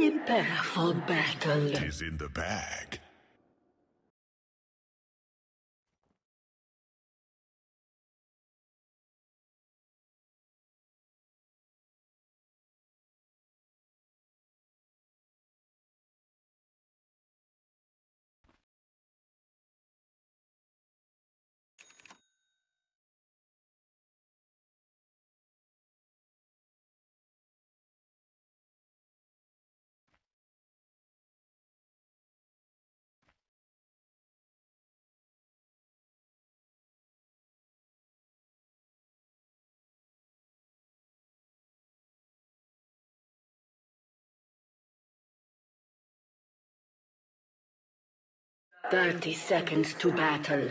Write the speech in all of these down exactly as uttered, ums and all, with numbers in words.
Prepare for battle. It is in the bag. Thirty seconds to battle.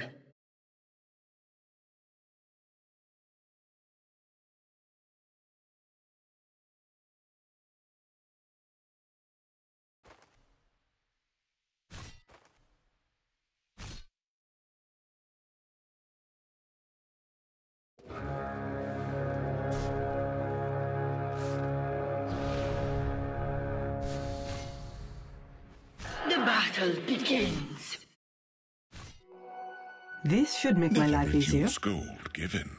The battle begins. This should make my life easier. Gold given.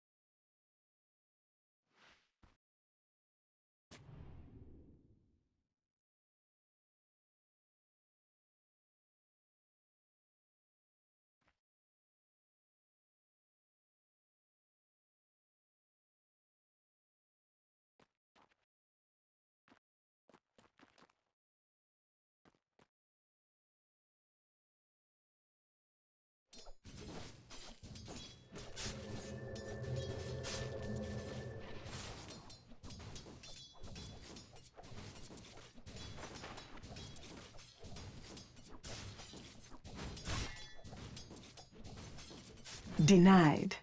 Denied.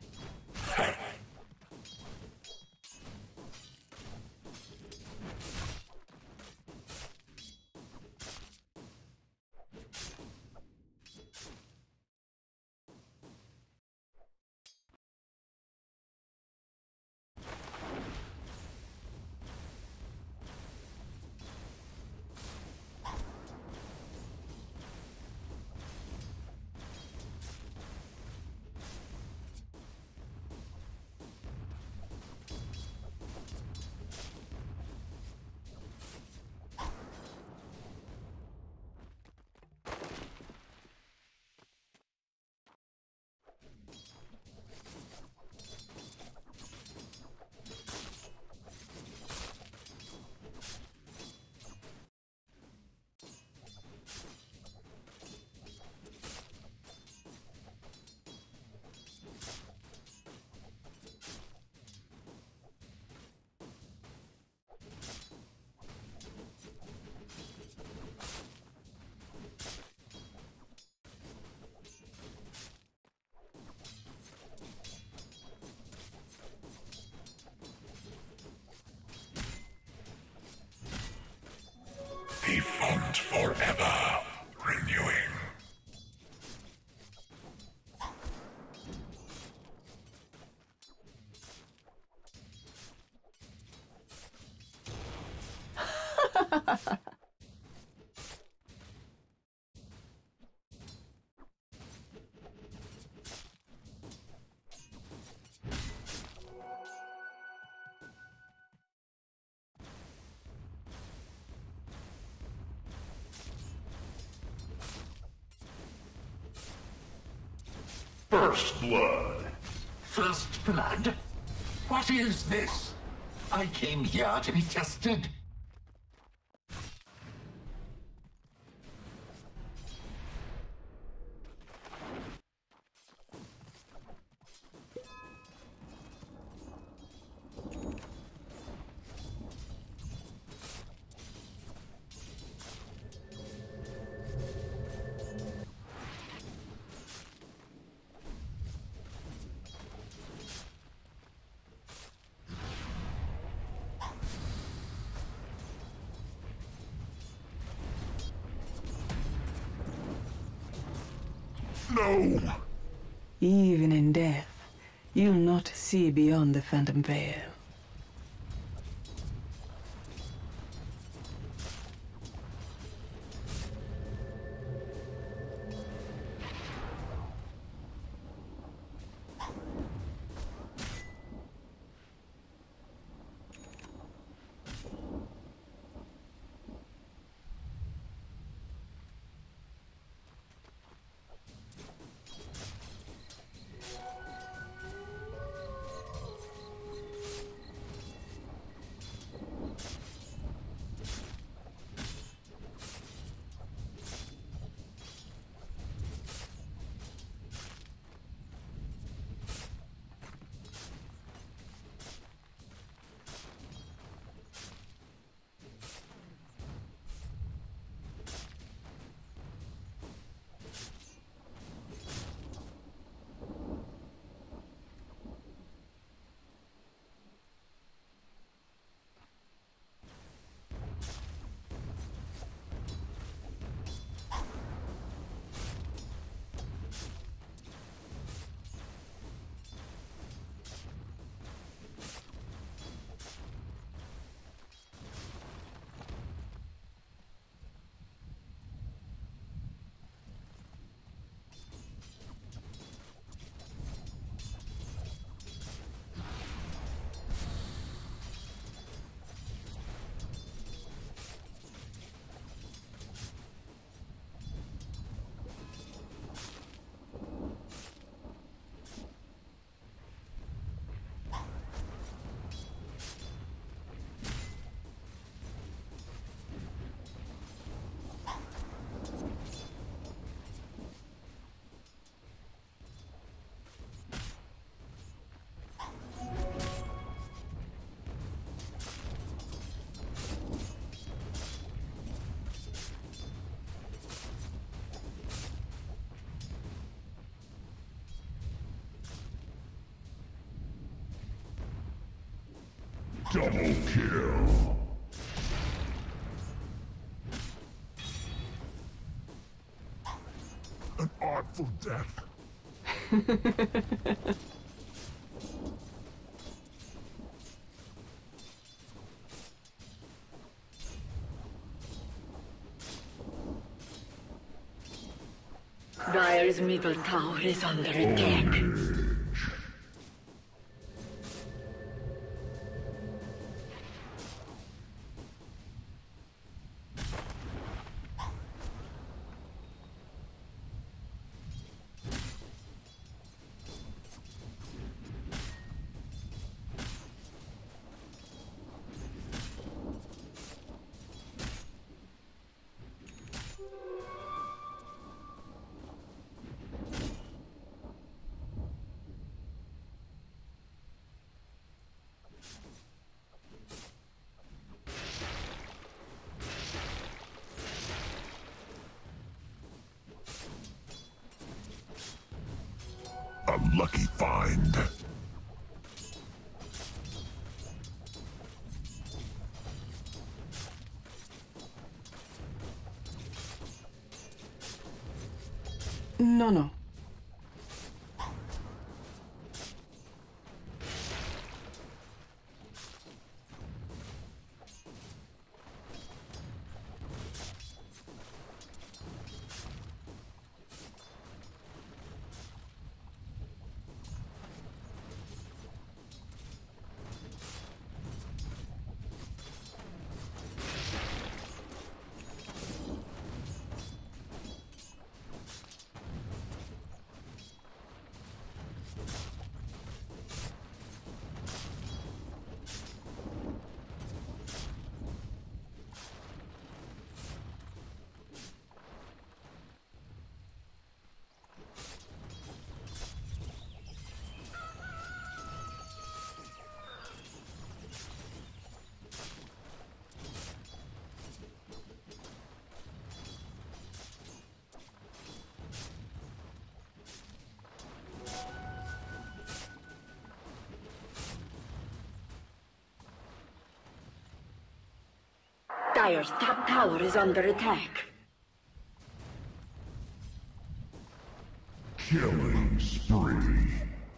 The font forever renewing. First blood. First blood? What is this? I came here to be tested. No! Even in death, you'll not see beyond the Phantom Veil. Double kill. An artful death. Dire's middle tower is under attack. A lucky find. No, no. Dire's top tower is under attack. Killing spree.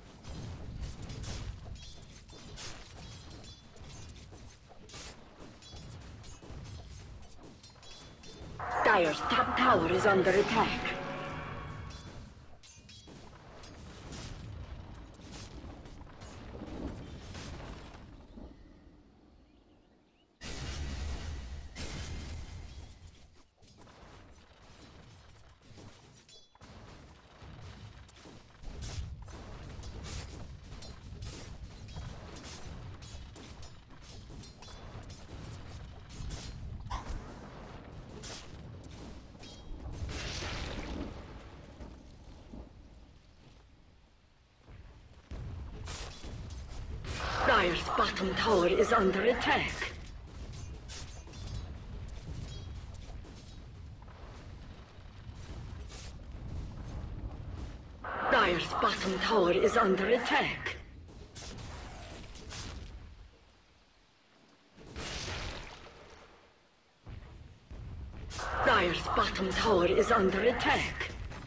Dire's top tower is under attack. Dire's bottom tower is under attack. Dire's bottom tower is under attack. Dire's bottom tower is under attack.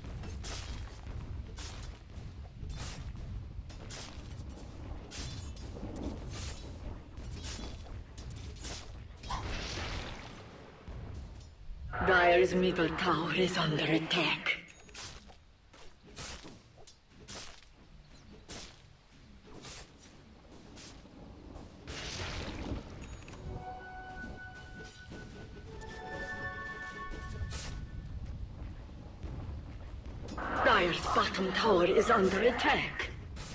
Dire's middle tower is under attack. Dire's bottom tower is under attack.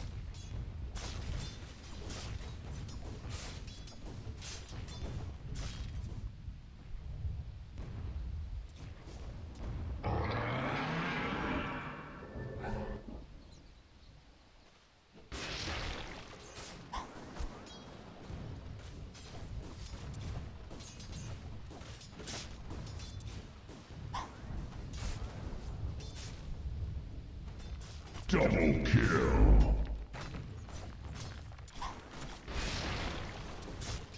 Double kill.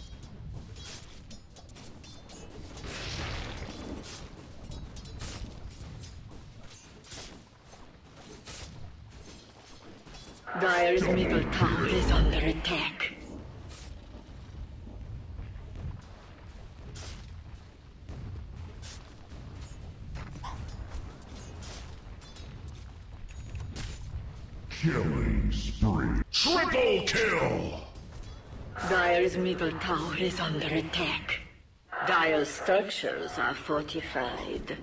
Dire's middle tower is under attack. Killing spree. Triple kill! Dire's middle tower is under attack. Dire's structures are fortified.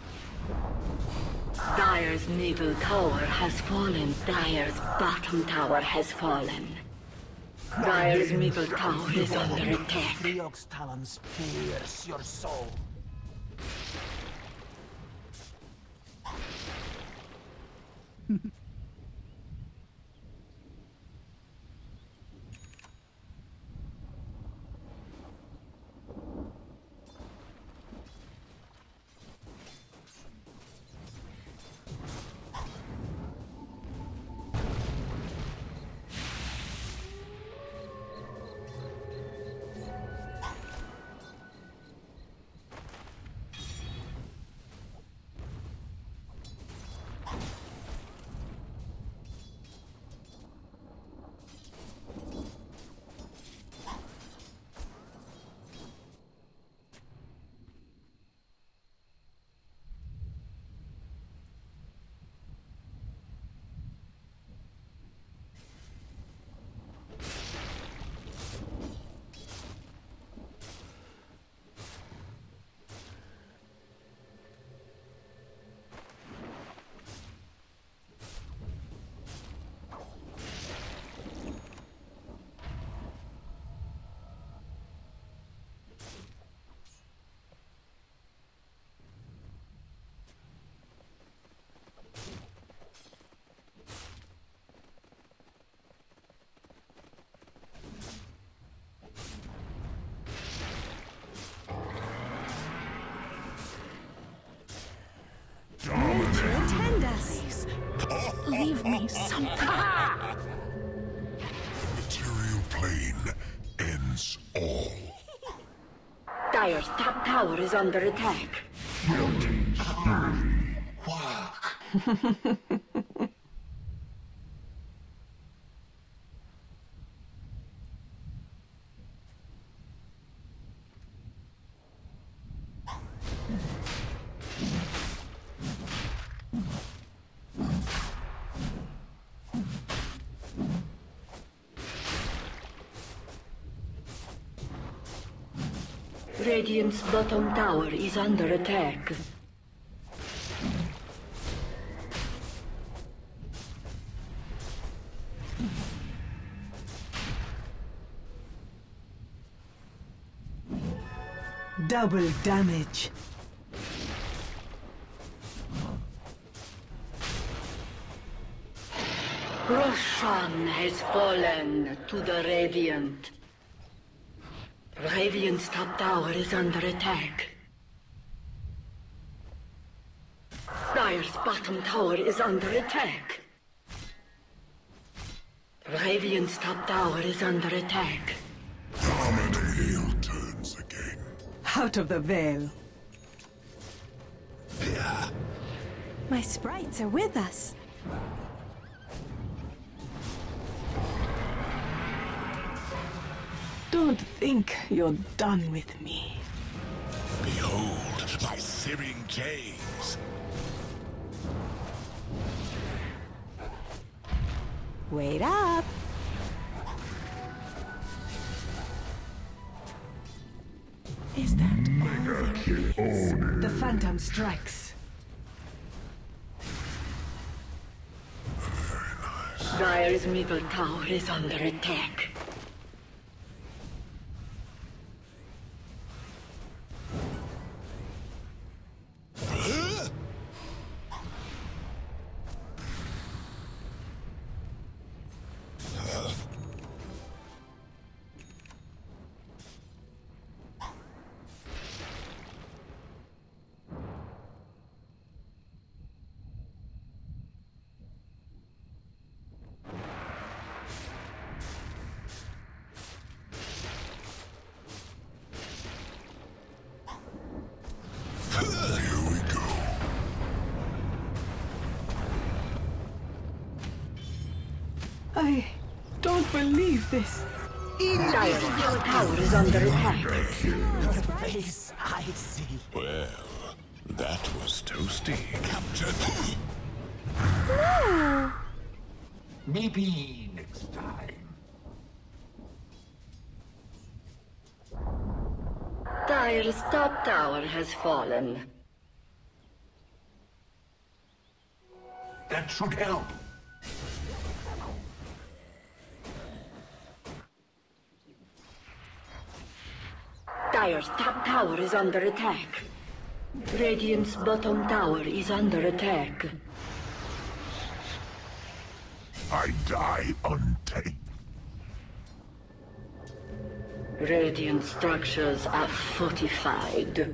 Dire's middle tower has fallen. Dire's bottom tower has fallen. Dire's middle tower is under attack. Leok's talons pierce your soul. Attend us. Leave me something. The material plane ends all. Dire's top tower is under attack. Killing spree. Radiant's bottom tower is under attack. Double damage. Roshan has fallen to the Radiant. Radiant's top tower is under attack. Dire's bottom tower is under attack. Radiant's top tower is under attack. The wheel turns again. Out of the veil. My sprites are with us. Don't think you're done with me. Behold my searing gaze. Wait up. Is that all? Kill Odin. The Phantom strikes. Dire's middle tower is under attack. I don't believe this. Dire's middle tower is under attack. Your face, I see. Well, that was toasty. Captain. No! Maybe next time. Dire's top tower has fallen. That should help. Dire's top tower is under attack. Radiant's bottom tower is under attack. I die untamed. Radiant structures are fortified.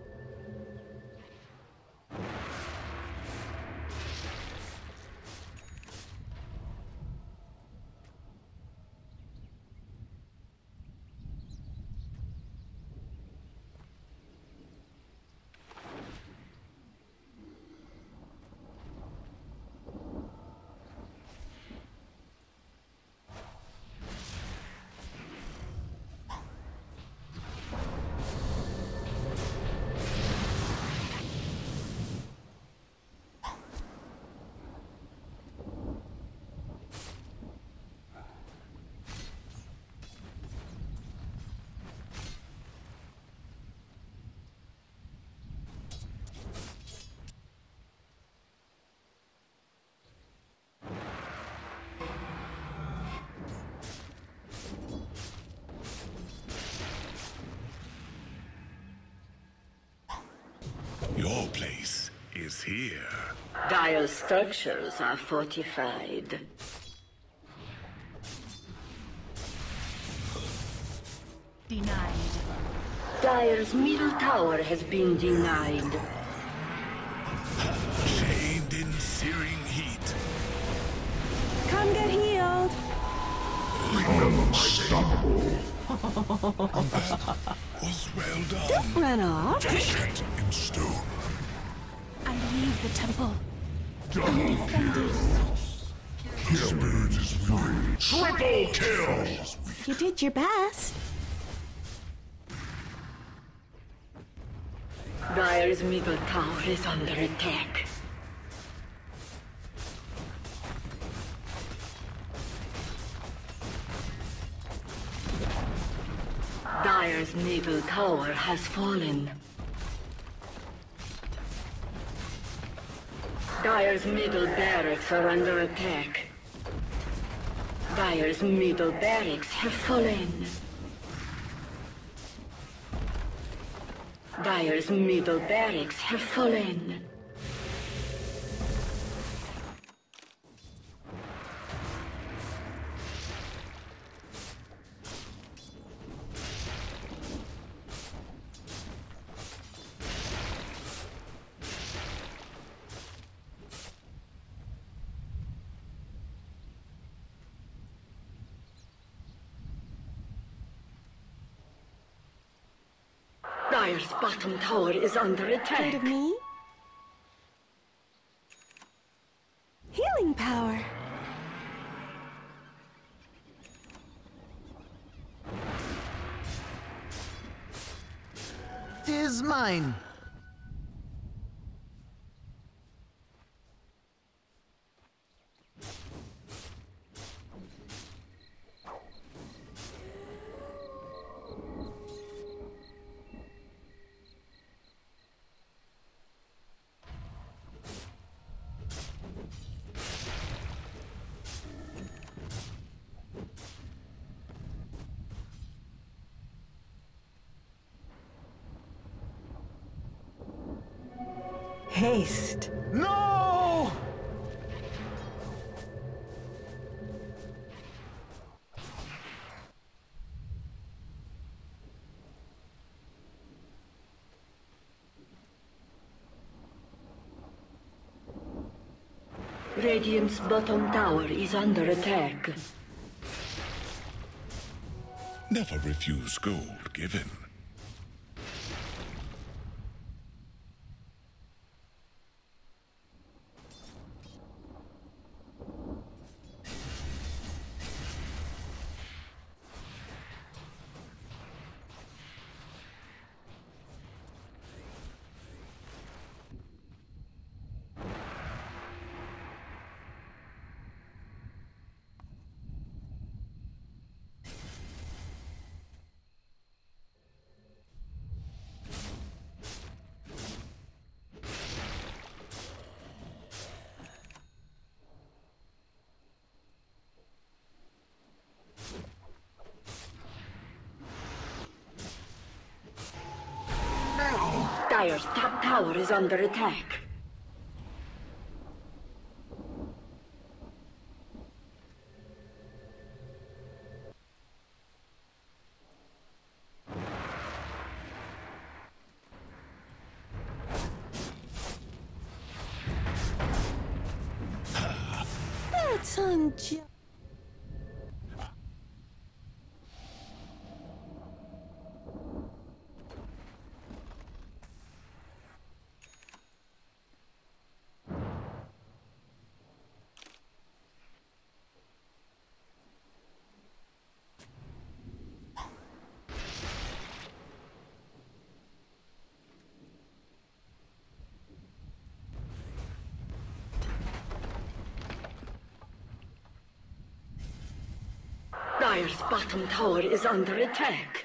Your place is here. Dire's structures are fortified. Denied. Dire's middle tower has been denied. Chained in searing heat. Come get healed. Unstoppable. Was well done. Don't run off. Set in stone. I leave the temple. Double kill. Spirit is willing. Triple kill. You did your best. Dire's middle tower is under attack. Dire's middle tower has fallen. Dire's middle barracks are under attack. Dire's middle barracks have fallen. Dire's middle barracks have fallen. Dire's bottom tower is under Heard attack. of me? Healing power. Tis mine. Haste. No! Radiant's bottom tower is under attack. Never refuse gold given. Dire's top tower is under attack. That's unjust. Dire's bottom tower is under attack.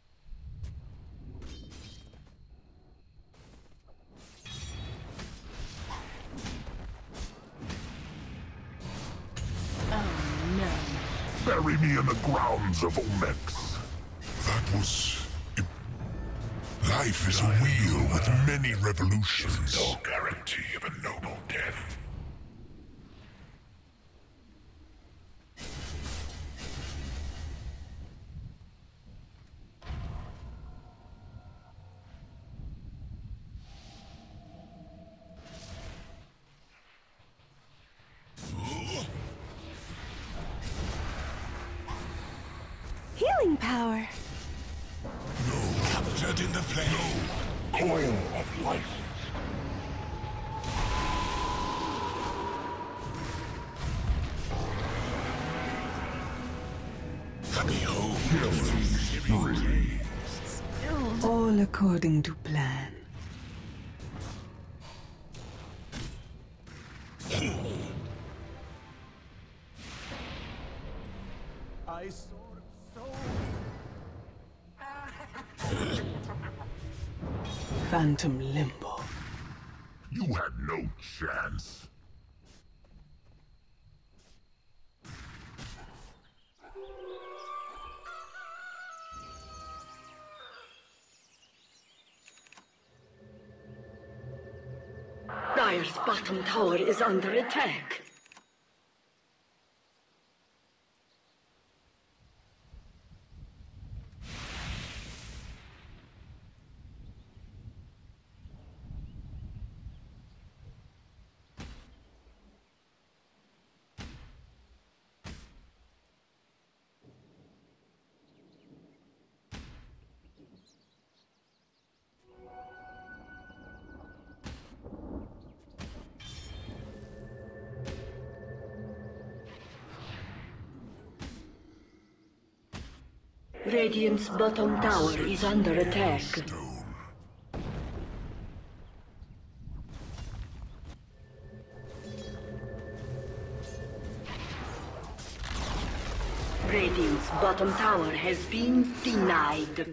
Bury me in the grounds of Omex. That was... Life is a wheel with many revolutions. No guarantee of a noble death. Healing power. No, captured in the flame. No, coil of life. All according to plan. I saw so. Phantom Limbo. You had no chance. Dire's bottom tower is under attack. Radiant's bottom tower is under attack. Radiant's bottom tower has been denied.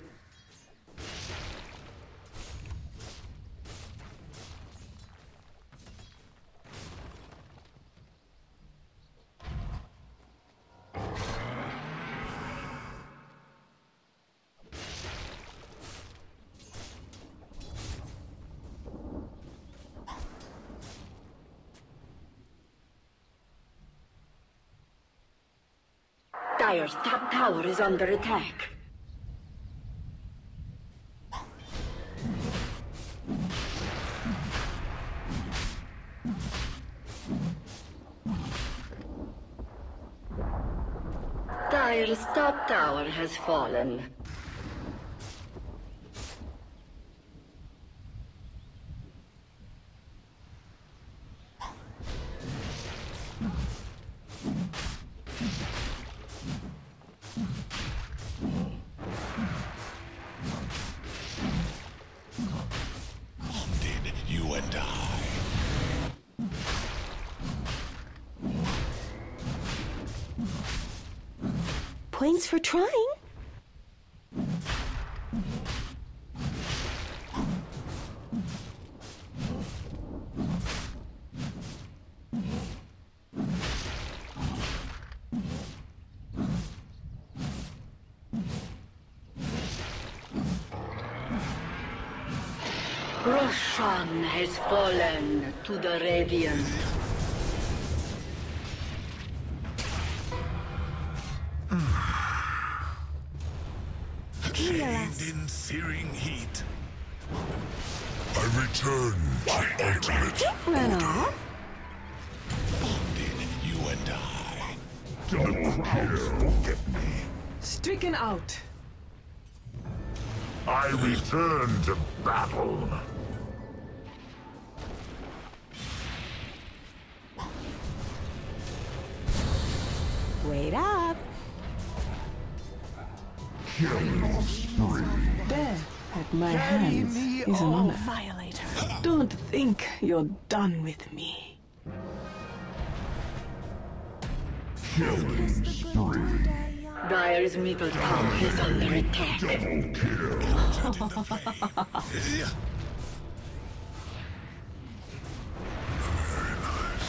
Dire's top tower is under attack. Dire's top tower has fallen. You and I. Points for trying. Roshan has fallen to the Radiant. Chained in searing heat. I return to ultimate Run order. off? Bonded, you and I. The crowds forget me. Stricken out. I return to battle. Wait up. Killing spree. Death at my Carry hands me is an off. honor. Violator. Don't think you're done with me. Killing spree. Dire's middle tower is under attack. Double kill. Dead in the flame. Very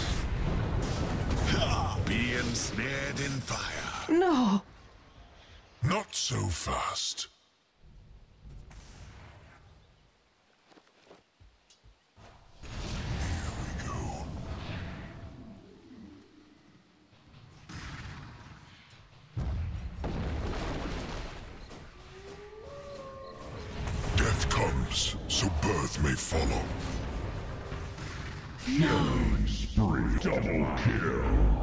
nice. Be ensnared in fire. No! Not so fast. Here we go. Death comes, so birth may follow. Killing spree. Double kill.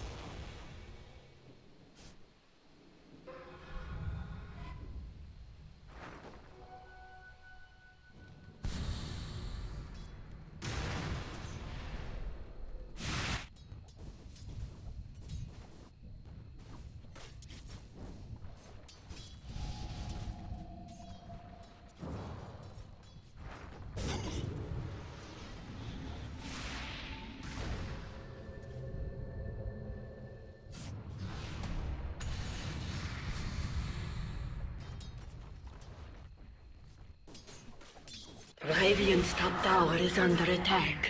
Radiant's top tower is under attack.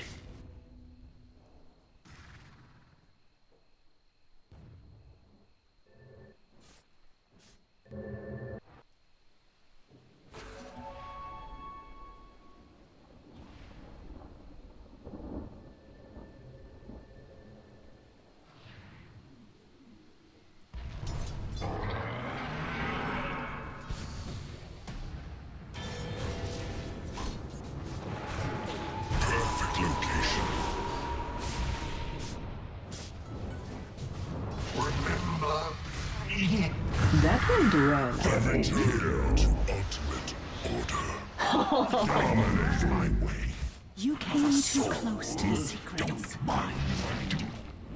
Perfect location. Remember me. That went well. I return to ultimate order. Dominate my way. You came too close to the secrets. Don't mind if I do.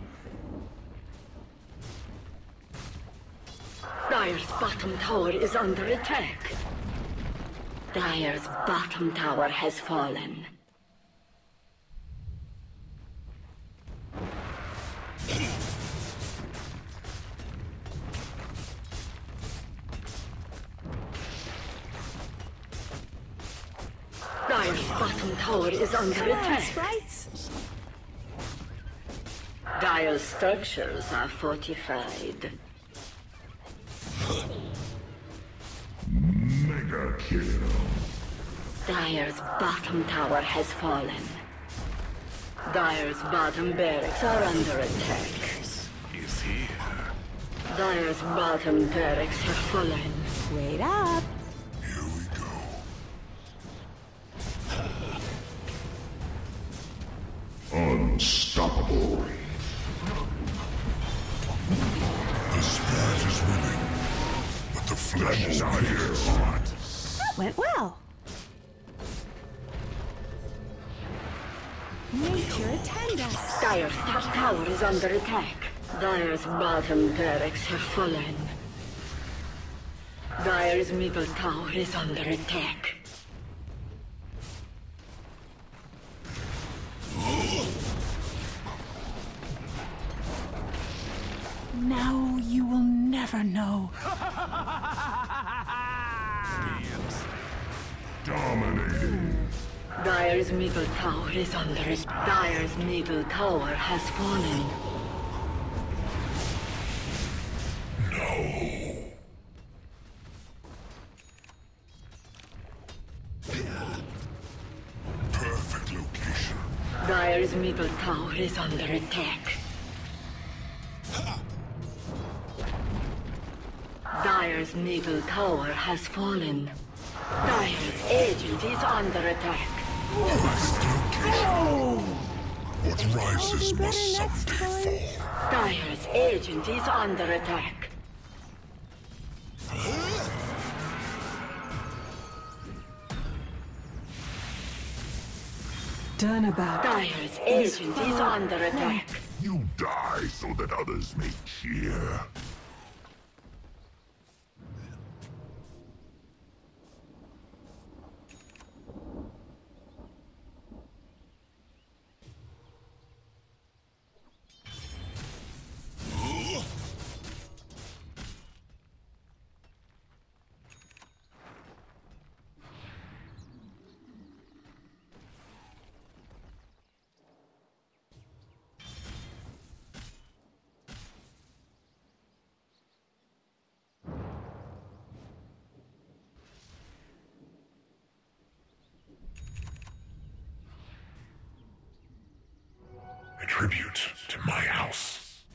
Dire's bottom tower is under attack. Dire's bottom tower has fallen. Dire's bottom tower is under Come on, attack. sprites. Dire's structures are fortified. Mega kill. Dire's bottom tower has fallen. Dire's bottom barracks are under attack. Is here. Dire's bottom barracks have fallen. Wait up. Here we go. Unstoppable. The spirit is willing, but the flesh is iron. That went well. Nature attend us. Dire's top tower is under attack. Dire's bottom barracks have fallen. Dire's middle tower is under attack. Now you will never know. Dominating. Dire's middle tower is under attack. Dire's middle tower has fallen. tower is under attack. Dire's middle tower has fallen. Dire's agent is under attack. What rises must someday fall. Dire's agent is under attack. Turnabout. Dire's agent is under attack. You die so that others may cheer. A tribute to my house.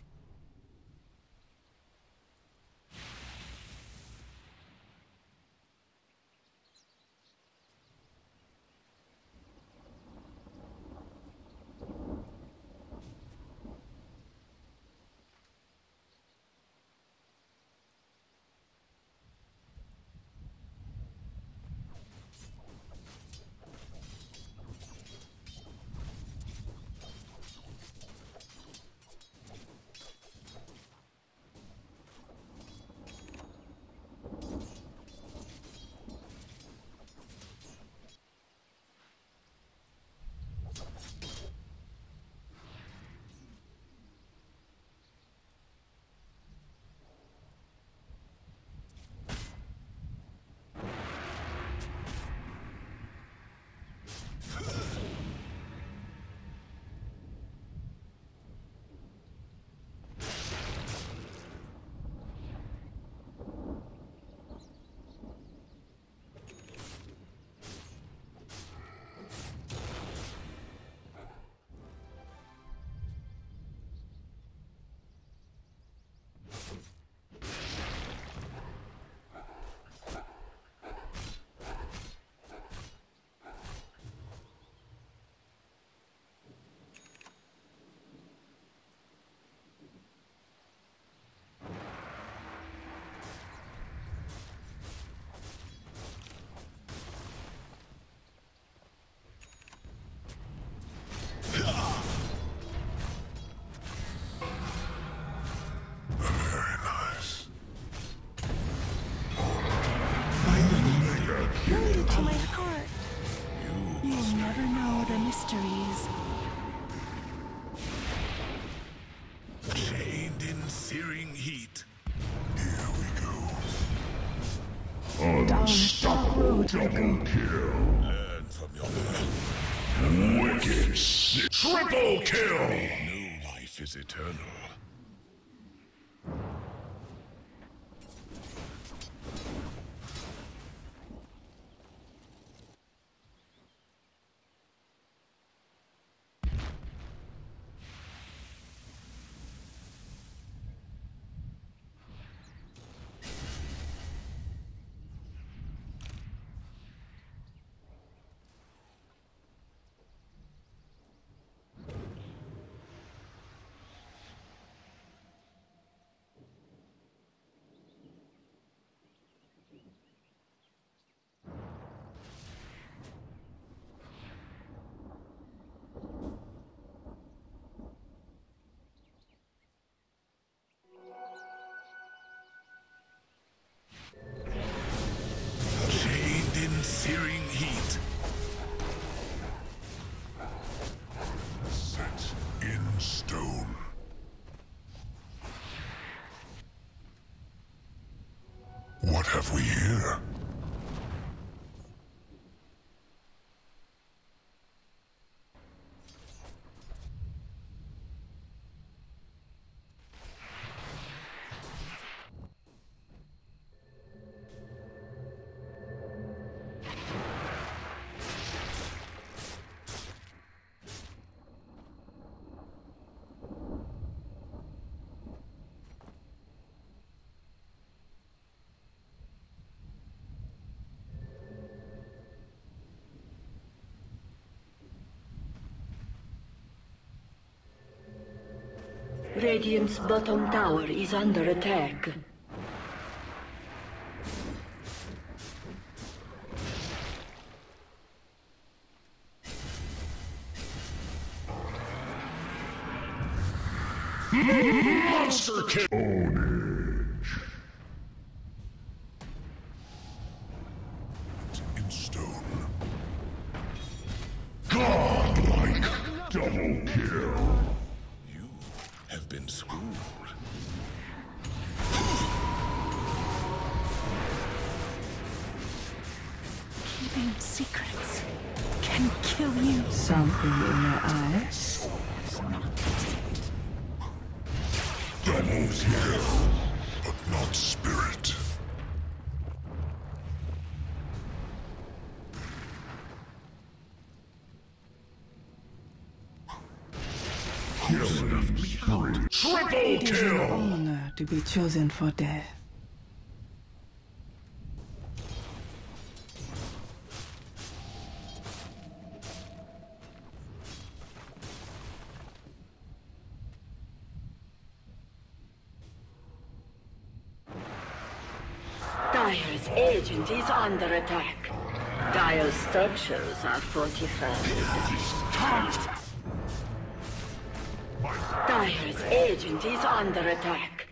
To my heart. You'll never know the mysteries. Chained in searing heat. Here we go. Unstoppable double kill. Learn from your wicked sick. Triple kill. No life is eternal. Chained in searing heat. Set in stone. What have we here? Radiant's bottom tower is under attack. Monster kill! Ownage. In stone. Godlike double kill. You have been schooled. Keeping secrets can kill you. Something in your eyes? Double kill, but not spirit. Killing spree. Triple It is an kill! honor to be chosen for death. Dire's agent is under attack. Dire's structures are fortified. Dire's agent is under attack.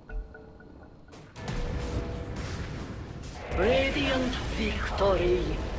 Radiant victory.